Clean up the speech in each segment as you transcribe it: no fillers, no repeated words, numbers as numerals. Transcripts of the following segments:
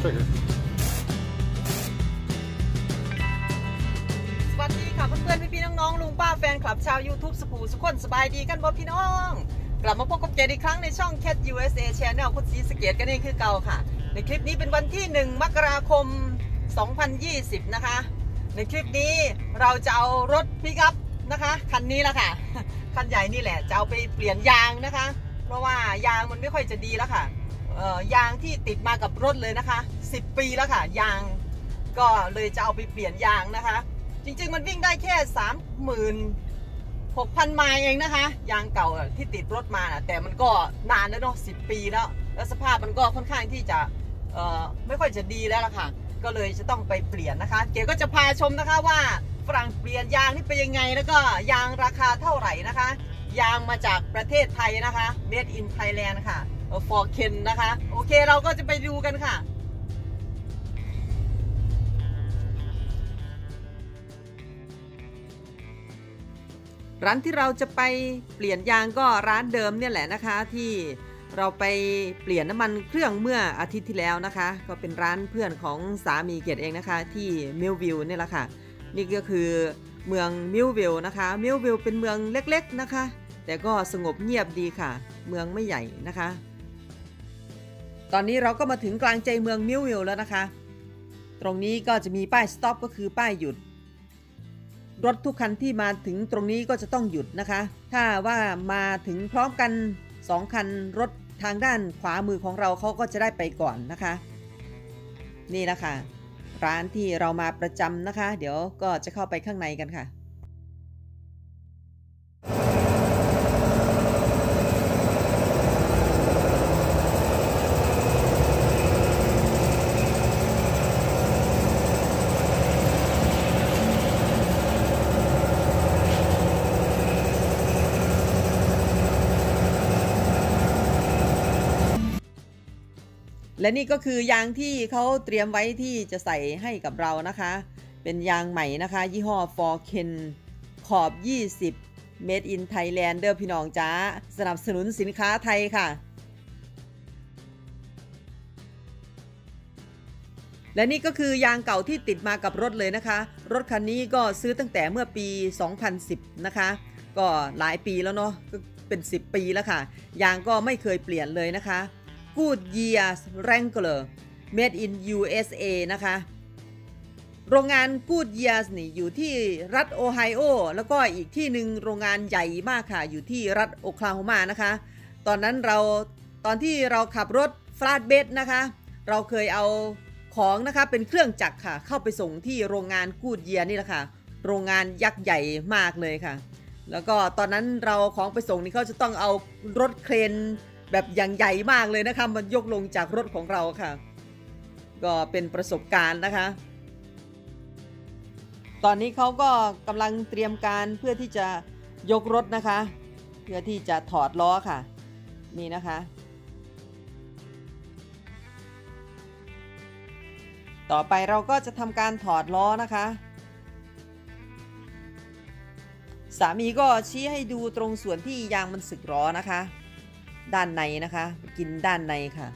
trigger. สวัสดีค่ะเพื่อนๆพี่ๆน้องๆลุงป้าแฟนคลับชาว YouTube สุขสุขคนสบายดีกันบ่พี่น้องกลับมาพบกับเจนอีกครั้งในช่อง Cat USA Channel คุณศรีสะเกษกันเองคือเก่าค่ะในคลิปนี้เป็นวันที่1มกราคม2020นะคะในคลิปนี้เราจะเอารถปิกอัพนะคะคันนี้ละค่ะคันใหญ่นี่แหละจะเอาไปเปลี่ยนยางนะคะเพราะว่ายางมันไม่ค่อยจะดีแล้วค่ะยางที่ติดมากับรถเลยนะคะ10 ปีแล้วค่ะยางก็เลยจะเอาไปเปลี่ยนยางนะคะจริงๆมันวิ่งได้แค่ 36,000 ไมล์เองนะคะยางเก่าที่ติดรถมาแต่มันก็นานแล้วเนาะ10 ปีแล้วสภาพมันก็ค่อนข้างที่จะไม่ค่อยจะดีแล้วล่ะค่ะก็เลยจะต้องไปเปลี่ยนนะคะเก๋ก็จะพาชมนะคะว่าฝรั่งเปลี่ยนยางนี่เป็นยังไงแล้วก็ยางราคาเท่าไหร่นะคะยางมาจากประเทศไทยนะคะ Made in Thailand ค่ะfor Ken นะคะโอเคเราก็จะไปดูกันค่ะร้านที่เราจะไปเปลี่ยนยางก็ร้านเดิมเนี่ยแหละนะคะที่เราไปเปลี่ยนน้ำมันเครื่องเมื่ออาทิตย์ที่แล้วนะคะก็เป็นร้านเพื่อนของสามีเกียรติเองนะคะที่มิลวิลเนี่ยแหละค่ะนี่ก็คือเมืองมิลวิลนะคะมิลวิลเป็นเมืองเล็กๆนะคะแต่ก็สงบเงียบดีค่ะเมืองไม่ใหญ่นะคะตอนนี้เราก็มาถึงกลางใจเมืองมิลวิลแล้วนะคะตรงนี้ก็จะมีป้ายสต็อปก็คือป้ายหยุดรถทุกคันที่มาถึงตรงนี้ก็จะต้องหยุดนะคะถ้าว่ามาถึงพร้อมกัน2 คันรถทางด้านขวามือของเราเขาก็จะได้ไปก่อนนะคะนี่แหละค่ะร้านที่เรามาประจำนะคะเดี๋ยวก็จะเข้าไปข้างในกันค่ะและนี่ก็คือยางที่เขาเตรียมไว้ที่จะใส่ให้กับเรานะคะเป็นยางใหม่นะคะยี่ห้อ For Ken ขอบ20 Made in Thailand เด้อพี่น้องจ้าสนับสนุนสินค้าไทยค่ะและนี่ก็คือยางเก่าที่ติดมากับรถเลยนะคะรถคันนี้ก็ซื้อตั้งแต่เมื่อปี2010นะคะก็หลายปีแล้วเนาะก็เป็น10 ปีแล้วค่ะยางก็ไม่เคยเปลี่ยนเลยนะคะGoodyear Wrangler Made in USA นะคะโรงงาน Goodyear นี่อยู่ที่รัฐโอไฮโอแล้วก็อีกที่หนึ่งโรงงานใหญ่มากค่ะอยู่ที่รัฐโอคลาโฮมานะคะตอนที่เราขับรถฟลาทเบดนะคะเราเคยเอาของนะคะเป็นเครื่องจักรค่ะเข้าไปส่งที่โรงงาน Goodyear นี่แหละค่ะโรงงานยักษ์ใหญ่มากเลยค่ะแล้วก็ตอนนั้นเราของไปส่งนี่เขาจะต้องเอารถเครนแบบอย่างใหญ่มากเลยนะคะมันยกลงจากรถของเราค่ะก็เป็นประสบการณ์นะคะตอนนี้เขาก็กำลังเตรียมการเพื่อที่จะยกรถนะคะเพื่อที่จะถอดล้อค่ะนี่นะคะต่อไปเราก็จะทำการถอดล้อนะคะสามีก็ชี้ให้ดูตรงส่วนที่ยางมันสึกล้อนะคะด้านในนะคะกินด้านในค่ะ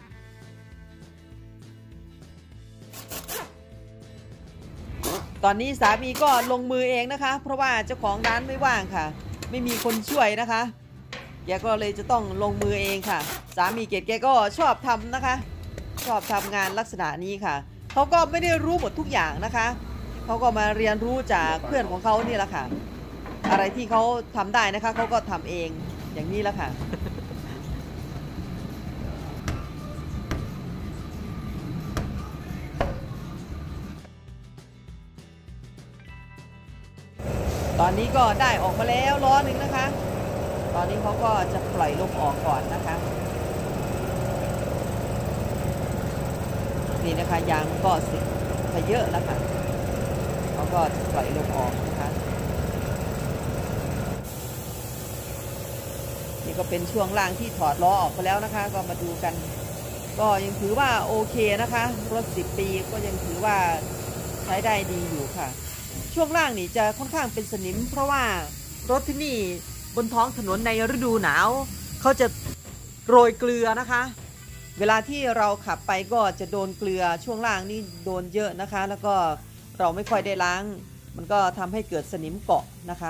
ตอนนี้สามีก็ลงมือเองนะคะเพราะว่าเจ้าของร้านไม่ว่างค่ะไม่มีคนช่วยนะคะแกก็เลยจะต้องลงมือเองค่ะสามีเกดแกก็ชอบทำนะคะชอบทำงานลักษณะนี้ค่ะเขาก็ไม่ได้รู้หมดทุกอย่างนะคะเขาก็มาเรียนรู้จากเพื่อนของเขานี่แหละค่ะอะไรที่เขาทำได้นะคะเขาก็ทำเองอย่างนี้แล้วค่ะตอนนี้ก็ได้ออกมาแล้วล้อหนึ่งนะคะตอนนี้เขาก็จะปล่อยลมออกก่อนนะคะนี่นะคะยางก็สึกไปเยอะแล้วค่ะเขาก็จะปล่อยลมออกนะคะนี่ก็เป็นช่วงล่างที่ถอดล้อออกไปแล้วนะคะก็มาดูกันก็ยังถือว่าโอเคนะคะรถ10 ปีก็ยังถือว่าใช้ได้ดีอยู่ค่ะช่วงล่างนี่จะค่อนข้างเป็นสนิมเพราะว่ารถที่นี่บนท้องถนนในฤดูหนาวเขาจะโรยเกลือนะคะเวลาที่เราขับไปก็จะโดนเกลือช่วงล่างนี่โดนเยอะนะคะ แล้วก็เราไม่ค่อยได้ล้างมันก็ทำให้เกิดสนิมเกาะนะคะ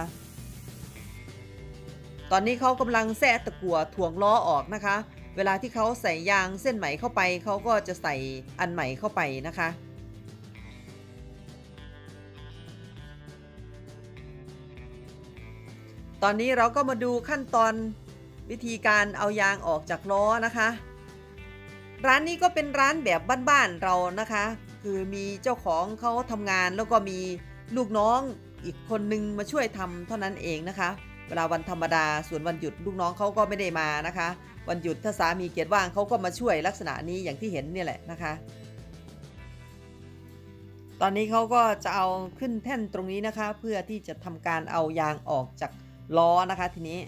ตอนนี้เขากำลังแซะตะกั่วถ่วงล้อออกนะคะ เวลาที่เขาใส่ยางเส้นใหม่เข้าไปเขาก็จะใส่อันใหม่เข้าไปนะคะ ตอนนี้เราก็มาดูขั้นตอนวิธีการเอายางออกจากล้อนะคะ ร้านนี้ก็เป็นร้านแบบบ้านๆเรานะคะ คือมีเจ้าของเขาทำงานแล้วก็มีลูกน้องอีกคนนึงมาช่วยทำเท่านั้นเองนะคะ เวลาวันธรรมดาส่วนวันหยุดลูกน้องเขาก็ไม่ได้มานะคะ วันหยุดถ้าสามีเกียรติว่างเขาก็มาช่วยลักษณะนี้อย่างที่เห็นเนี่ยแหละนะคะ ตอนนี้เขาก็จะเอาขึ้นแท่นตรงนี้นะคะ เพื่อที่จะทำการเอายางออกจากล้อนะคะทีนี้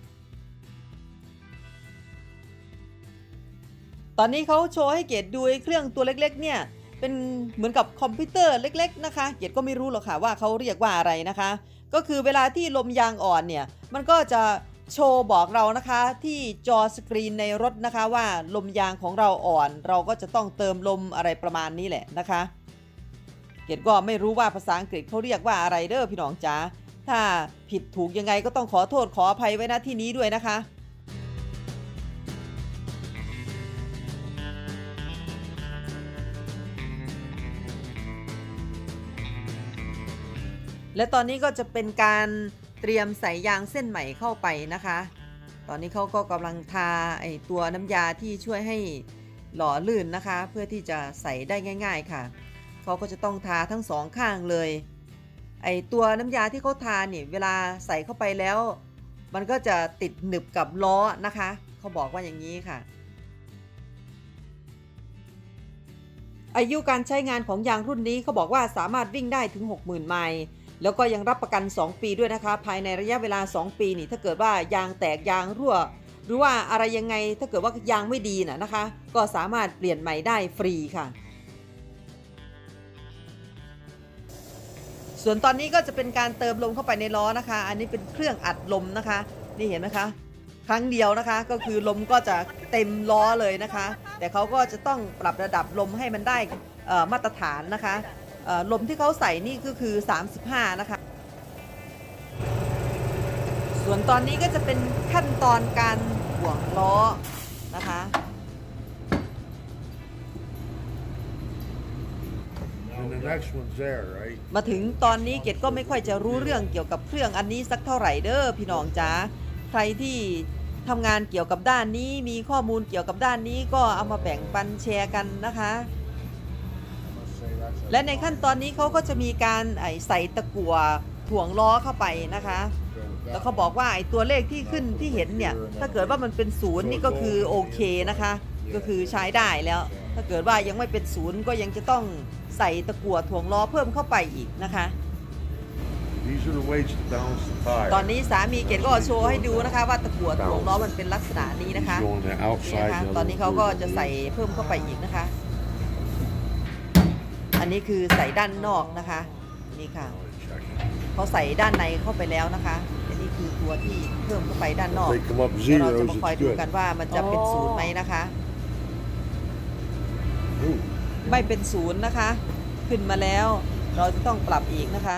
ตอนนี้เขาโชว์ให้เกดดูเครื่องตัวเล็กๆเนี่ยเป็นเหมือนกับคอมพิวเตอร์เล็กๆนะคะเกดก็ไม่รู้หรอกค่ะว่าเขาเรียกว่าอะไรนะคะ ก็คือเวลาที่ลมยางอ่อนเนี่ยมันก็จะโชว์บอกเรานะคะที่จอสกรีนในรถนะคะว่าลมยางของเราอ่อนเราก็จะต้องเติมลมอะไรประมาณนี้แหละนะคะเกดก็ไม่รู้ว่าภาษาอังกฤษเขาเรียกว่าอะไรเด้อพี่น้องจ๋าถ้าผิดถูกยังไงก็ต้องขอโทษขออภัยไว้ณที่นี้ด้วยนะคะและตอนนี้ก็จะเป็นการเตรียมใส่ยางเส้นใหม่เข้าไปนะคะตอนนี้เขาก็กำลังทาไอตัวน้ำยาที่ช่วยให้หล่อลื่นนะคะเพื่อที่จะใส่ได้ง่ายๆค่ะเขาก็จะต้องทาทั้งสองข้างเลยไอตัวน้ำยาที่เขาทาเนี่ยเวลาใส่เข้าไปแล้วมันก็จะติดหนึบกับล้อนะคะเขาบอกว่าอย่างนี้ค่ะอายุการใช้งานของยางรุ่นนี้เขาบอกว่าสามารถวิ่งได้ถึง 60,000 ไมล์แล้วก็ยังรับประกัน2ปีด้วยนะคะภายในระยะเวลา2ปีนี่ถ้าเกิดว่ายางแตกยางรั่วหรือว่าอะไรยังไงถ้าเกิดว่ายางไม่ดีนะคะก็สามารถเปลี่ยนใหม่ได้ฟรีค่ะส่วนตอนนี้ก็จะเป็นการเติมลมเข้าไปในล้อนะคะอันนี้เป็นเครื่องอัดลมนะคะนี่เห็นไหมคะครั้งเดียวนะคะก็คือลมก็จะเต็มล้อเลยนะคะแต่เขาก็จะต้องปรับระดับลมให้มันได้มาตรฐานนะคะลมที่เขาใส่นี่ก็คือ35นะคะส่วนตอนนี้ก็จะเป็นขั้นตอนการถ่วงล้อนะคะมาถึงตอนนี้เกดก็ไม่ค่อยจะรู้เรื่องเกี่ยวกับเครื่องอันนี้สักเท่าไหร่เด้อพี่น้องจ๋าใครที่ทำงานเกี่ยวกับด้านนี้มีข้อมูลเกี่ยวกับด้านนี้ก็เอามาแบ่งปันแชร์กันนะคะและในขั้นตอนนี้เขาก็จะมีการใส่ตะกั่วถ่วงล้อเข้าไปนะคะแล้วเขาบอกว่าไอ้ตัวเลขที่ขึ้นที่เห็นเนี่ยถ้าเกิดว่ามันเป็น0นี่ก็คือโอเคนะคะก็คือใช้ได้แล้วถ้าเกิดว่ายังไม่เป็น0ก็ยังจะต้องใส่ตะกั่วถ่วงล้อเพิ่มเข้าไปอีกนะคะตอนนี้สามีเกดก็โชว์ให้ดูนะคะว่าตะกั่วถ่วงล้อมันเป็นลักษณะนี้นะคะนี่นะคะตอนนี้เขาก็จะใส่เพิ่มเข้าไปอีกนะคะอันนี้คือใส่ด้านนอกนะคะนี่ค่ะเขาใส่ด้านในเข้าไปแล้วนะคะอันนี้คือตัวที่เพิ่มเข้าไปด้านนอกเราจะมาคอยดูกันว่ามันจะเป็น0ไหมนะคะไม่เป็น0นะคะขึ้นมาแล้วเราจะต้องปรับอีกนะคะ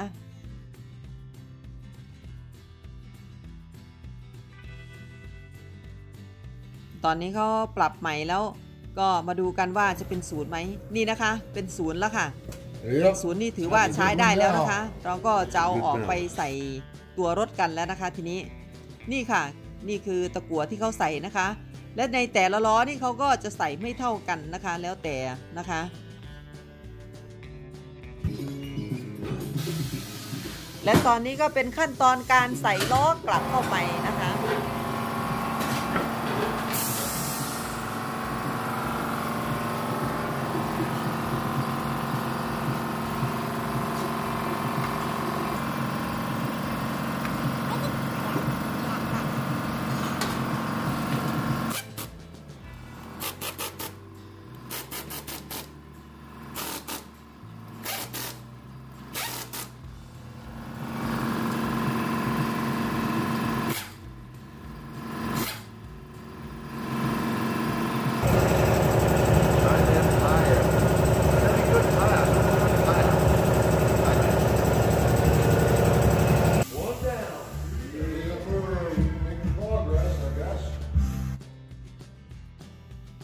ตอนนี้เขาปรับใหม่แล้วก็มาดูกันว่าจะเป็น0ไหมนี่นะคะเป็น0แล้วค่ะ0นี่ถือว่าใช้ได้แล้วนะคะเราก็จะเอาออกไปใส่ตัวรถกันแล้วนะคะทีนี้นี่ค่ะนี่คือตะกั่วที่เขาใส่นะคะและในแต่ละล้อนี่เขาก็จะใส่ไม่เท่ากันนะคะแล้วแต่นะคะและตอนนี้ก็เป็นขั้นตอนการใส่ล้อกลับเข้าไปนะคะ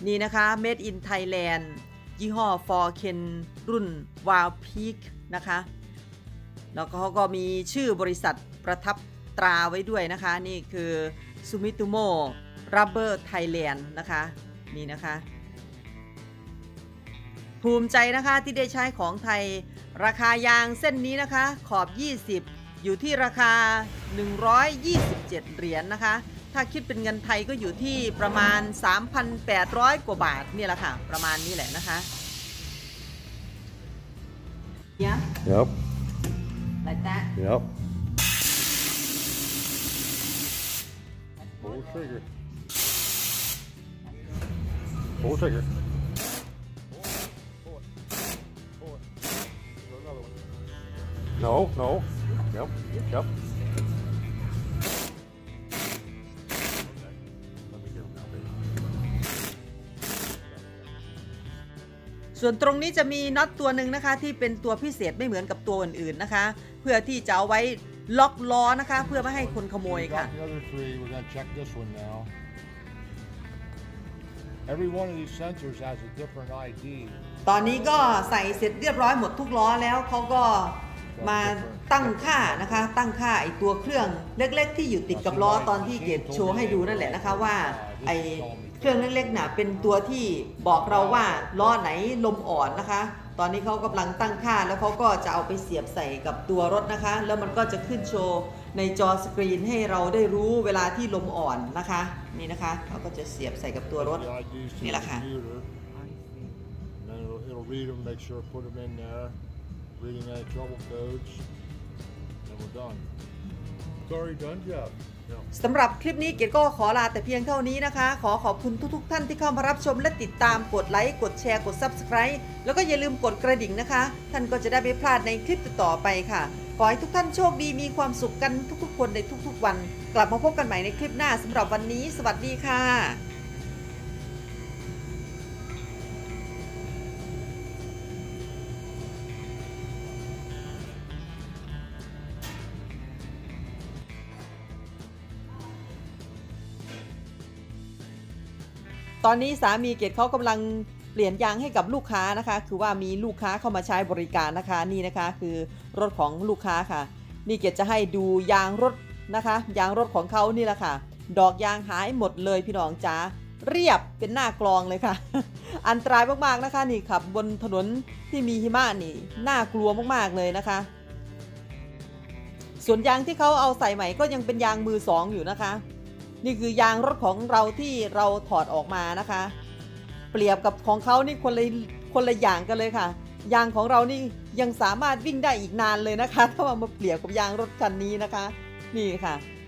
นี่นะคะ Made in Thailand ยี่ห้อ Forken รุ่น Wild Peak นะคะแล้วก็เขาก็มีชื่อบริษัทประทับตราไว้ด้วยนะคะนี่คือ Sumitomo Rubber Thailand นะคะนี่นะคะภูมิใจนะคะที่ได้ใช้ของไทยราคายางเส้นนี้นะคะขอบ20อยู่ที่ราคา127เหรียญนะคะถ้าคิดเป็นเงินไทยก็อยู่ที่ประมาณ 3,800 กว่าบาทนี่แหละค่ะประมาณนี้แหละนะคะYeah. Yep. Like that. Yep. Pull the trigger. Pull the trigger. Pull it. Do another one. No, no. Yep. Yep. Let me get him now, baby. ส่วนตรงนี้จะมีน็อตตัวหนึ่งนะคะที่เป็นตัวพิเศษไม่เหมือนกับตัวอื่นๆนะคะเพื่อที่จะเอาไว้ล็อกล้อนะคะเพื่อไม่ให้คนขโมยค่ะ The other three, we're going to check this one now. Every one of these sensors has a different ID. ตอนนี้ก็ใส่เสร็จเรียบร้อยหมดทุกล้อแล้วเขาก็มาตั้งค่านะคะตั้งค่าไอตัวเครื่องเล็กๆที่อยู่ติดกับล้อตอนที่เกดโชว์ให้ดูนั่นแหละนะคะว่าไอเครื่องเล็กๆน่ะเป็นตัวที่บอกเราว่าล้อไหนลมอ่อนนะคะตอนนี้เขากำลังตั้งค่าแล้วเขาก็จะเอาไปเสียบใส่กับตัวรถนะคะแล้วมันก็จะขึ้นโชว์ในจอสกรีนให้เราได้รู้เวลาที่ลมอ่อนนะคะนี่นะคะเขาก็จะเสียบใส่กับตัวรถ นี่แหละค่ะ Then it'll read them, make sure put them in there, reading any trouble codes, and we're done. It's already done, Jeff. สำหรับคลิปนี้เกดก็ขอลาแต่เพียงเท่านี้นะคะขอขอบคุณทุกท่านที่เข้ามารับชมและติดตามกดไลค์กดแชร์กด Subscribe แล้วก็อย่าลืมกดกระดิ่งนะคะท่านก็จะได้ไม่พลาดในคลิปต่อไปค่ะขอให้ทุกท่านโชคดีมีความสุขกันทุกๆคนในทุกๆวันกลับมาพบกันใหม่ในคลิปหน้าสำหรับวันนี้สวัสดีค่ะตอนนี้สามีเกดเขากำลังเปลี่ยนยางให้กับลูกค้านะคะคือว่ามีลูกค้าเข้ามาใช้บริการนะคะนี่นะคะคือรถของลูกค้าค่ะนี่เกดจะให้ดูยางรถนะคะยางรถของเขานี่แหละค่ะดอกยางหายหมดเลยพี่น้องจ๋าเรียบเป็นหน้ากลองเลยค่ะ อันตรายมากๆนะคะนี่ขับบนถนนที่มีหิมะนี่น่ากลัวมากๆเลยนะคะส่วนยางที่เขาเอาใส่ใหม่ก็ยังเป็นยางมือสองอยู่นะคะนี่คือยางรถของเราที่เราถอดออกมานะคะเปรียบกับของเขานี่คนละอย่างกันเลยค่ะยางของเรานี่ยังสามารถวิ่งได้อีกนานเลยนะคะถ้ามาเปรียบกับยางรถคันนี้นะคะนี่ค่ะ